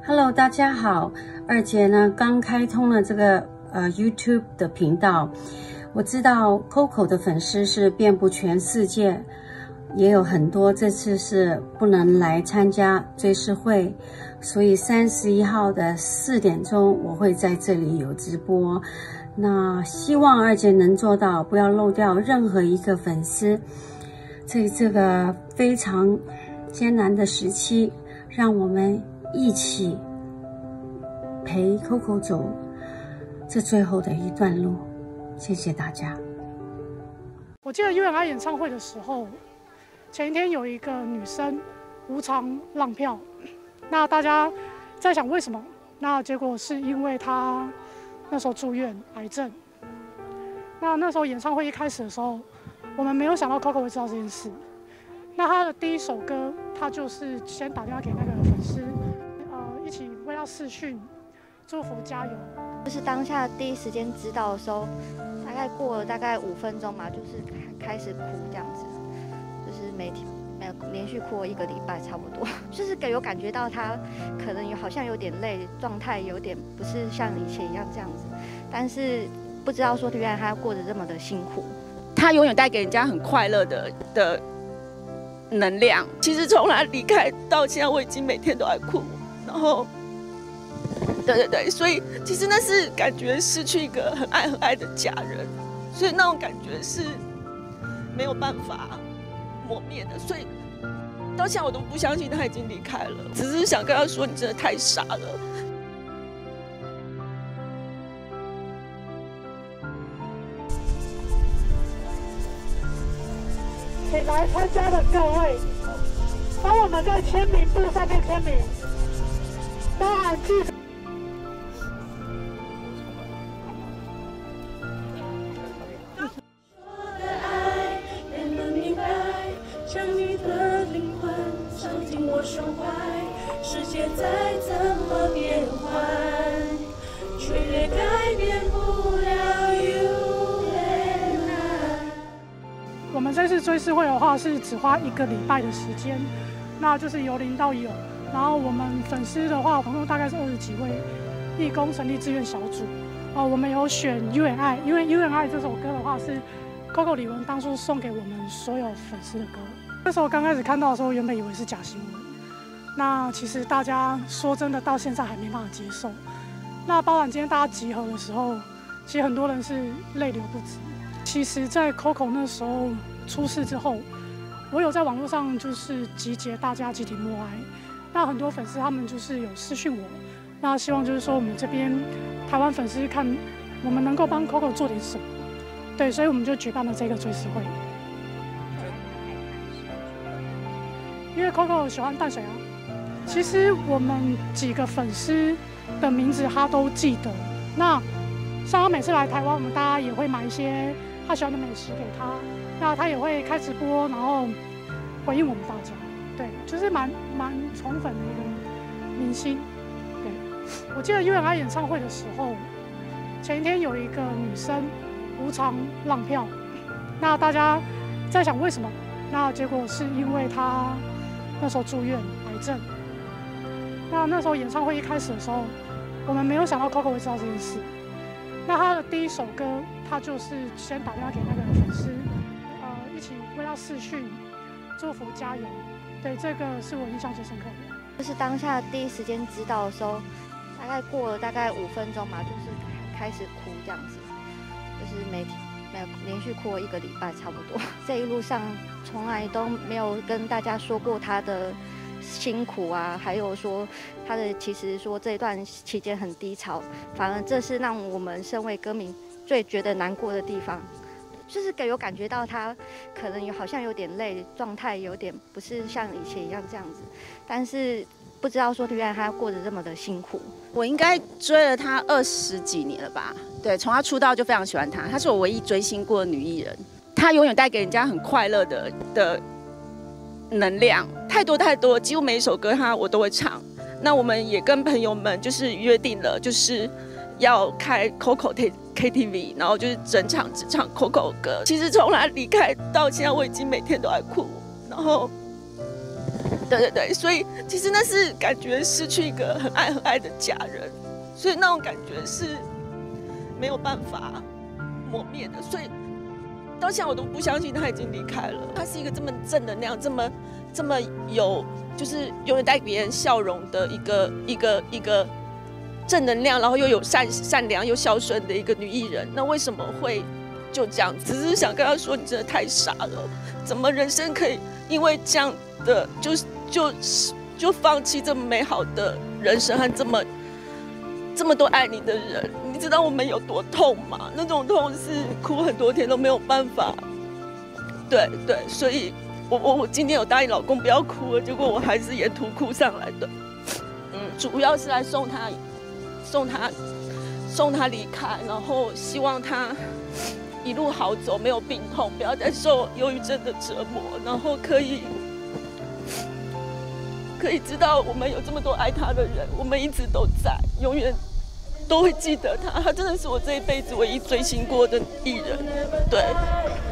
Hello， 大家好，二姐呢刚开通了这个YouTube 的频道，我知道 Coco 的粉丝是遍布全世界，也有很多这次是不能来参加追思会，所以31号的4点钟我会在这里有直播。那希望二姐能做到，不要漏掉任何一个粉丝。在这个非常艰难的时期，让我们一起陪 Coco 走这最后的一段路。谢谢大家。 我记得 UNI 演唱会的时候，前一天有一个女生无偿浪票，那大家在想为什么？那结果是因为她那时候住院癌症。那时候演唱会一开始的时候，我们没有想到 Coco 会知道这件事。那她的第一首歌，她就是先打电话给那个粉丝，一起为她视讯，祝福加油。 就是当下第一时间知道的时候，大概过了5分钟嘛，就是开始哭这样子，就是没连续哭了1个礼拜差不多，就是有感觉到她可能好像有点累，状态有点不是像以前一样这样子，但是不知道说原来她过得这么的辛苦。 她永远带给人家很快乐的能量。其实从她离开到现在，我已经每天都在哭，然后，对，所以其实那是感觉失去一个很爱的家人，所以那种感觉是没有办法磨灭的。所以到现在我都不相信她已经离开了，只是想跟她说，你真的太傻了。 请来参加的各位，帮我们在签名簿上面签名，包含记者。 世界再怎么变幻，却也改变不了 you and I。 我们这次追思会的话是只花1个礼拜的时间，那就是由零到有。然后我们粉丝的话，总共大概是20几位，义工成立志愿小组。我们有选 UNI， 因为 UNI 这首歌的话是 Coco 李玟当初送给我们所有粉丝的歌。那时候刚开始看到的时候，原本以为是假新闻。那其实大家说真的，到现在还没办法接受。那包含今天大家集合的时候，其实很多人是泪流不止。其实，在 Coco 那时候出事之后，我有在网络上就是集结大家集体默哀。那很多粉丝他们就是有私讯我，那希望就是说我们这边台湾粉丝看我们能够帮 Coco 做点什么。对，所以我们就举办了这个追思会。因为 Coco 喜欢淡水啊。其实我们几个粉丝的名字他都记得。那像他每次来台湾，我们大家也会买一些他喜欢的美食给他。那他也会开直播，然后回应我们大家。对，就是蛮宠粉的一个明星。对，我记得 UNI 演唱会的时候，前一天有一个女生无偿浪票，那大家在想为什么？那结果是因为她那时候住院癌症。那时候演唱会一开始的时候，我们没有想到 Coco 会知道这件事。那她的第一首歌，她就是先打电话给那个粉丝，一起为她视讯，祝福加油。对，这个是我印象最深刻的。 就是当下第一时间知道的时候，大概过了5分钟嘛，就是开始哭这样子，就是没连续哭了1个礼拜差不多。这一路上从来都没有跟大家说过她的辛苦啊，还有说他的其实说这段期间很低潮，反而这是让我们身为歌迷最觉得难过的地方，就是有感觉到他可能好像有点累，状态有点不是像以前一样这样子，但是不知道说原来他过得这么的辛苦。 我应该追了他20几年了吧？对，从他出道就非常喜欢他，她是我唯一追星过的女艺人。她永远带给人家很快乐的能量，太多，几乎每一首歌我都会唱。那我们也跟朋友们就是约定了，就是要开 Coco KTV， 然后就是整场只唱 Coco 歌。其实从他离开到现在，我已经每天都在哭，然后， 对，所以其实那是感觉失去一个很爱的家人，所以那种感觉是没有办法磨灭的。所以到现在我都不相信他已经离开了。他是一个这么正能量，这么有就是永远带给别人笑容的一个正能量，然后又有善良又孝顺的一个女艺人。那为什么会就这样？只是想跟他说，你真的太傻了，怎么人生可以因为这样的就放弃这么美好的人生和这么多爱你的人？你知道我们有多痛吗？那种痛是哭很多天都没有办法。对，所以我今天有答应老公不要哭了，结果我还是沿途哭上来的。主要是来送他离开，然后希望他一路好走，没有病痛，不要再受忧郁症的折磨，然后可以知道我们有这么多爱他的人，我们一直都在，永远都会记得他。他真的是我这一辈子唯一追星过的艺人，对。